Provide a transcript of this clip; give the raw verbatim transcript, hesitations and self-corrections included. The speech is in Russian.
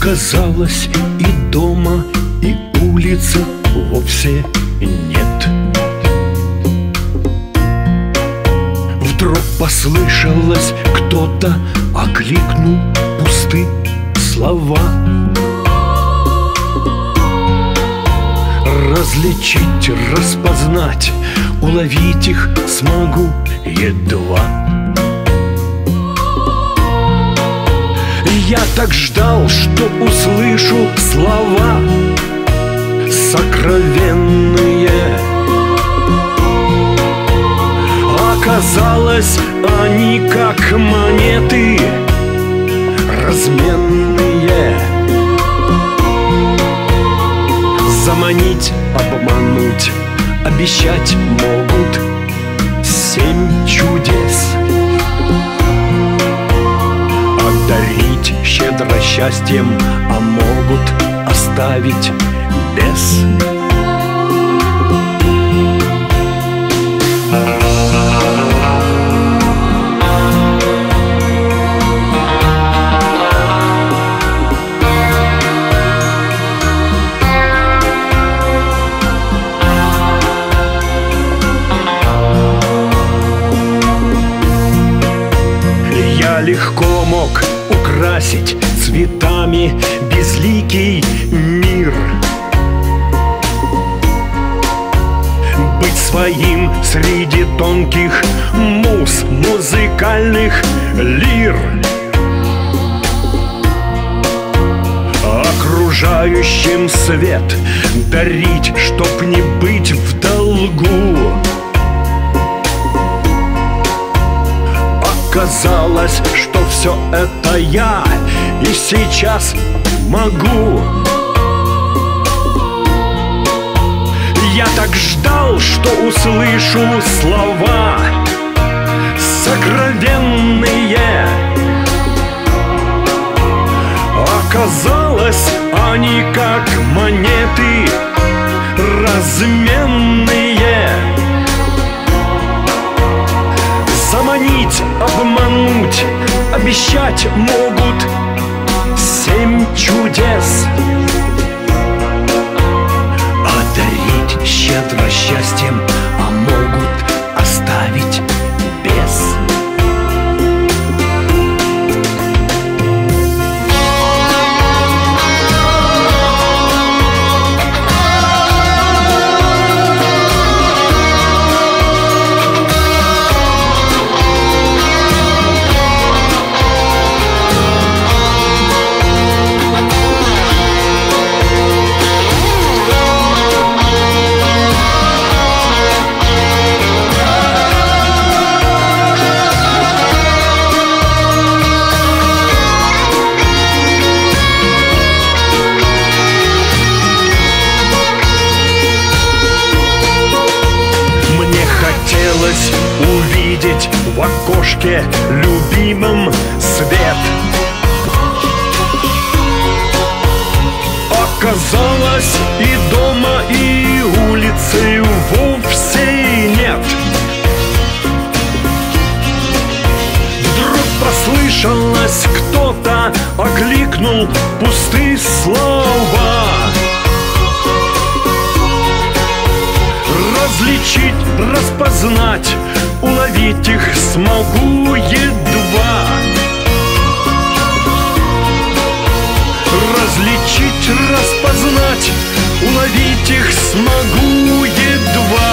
Казалось, и дома, и улицы вовсе нет. Вдруг послышалось, кто-то окликнул пусты слова. Различить, распознать, уловить их смогу едва. Я так ждал, что услышу слова сокровенные. Оказалось, они как монеты разменные. Заманить, обмануть, обещать могут семь чудес. Одарить щедро счастьем, а могут оставить без. Я легко мог украсить цветами безликий мир, быть своим среди тонких муз, музыкальных лир. Окружающим свет дарить, чтоб не быть в долгу. Казалось, что все это я и сейчас могу. Я так ждал, что услышу слова сокровенные. Оказалось, они как монеты разменные. Заманить, обмануть, обещать могут семь чудес. Одарить щедро счастьем, а могут оставить без. Хотелось увидеть в окошке любимом свет. Оказалось, и дома, и улицы вовсе нет. Вдруг послышалось, кто-то окликнул пустые слова. Различить, распознать, уловить их смогу едва. Различить, распознать, уловить их смогу едва.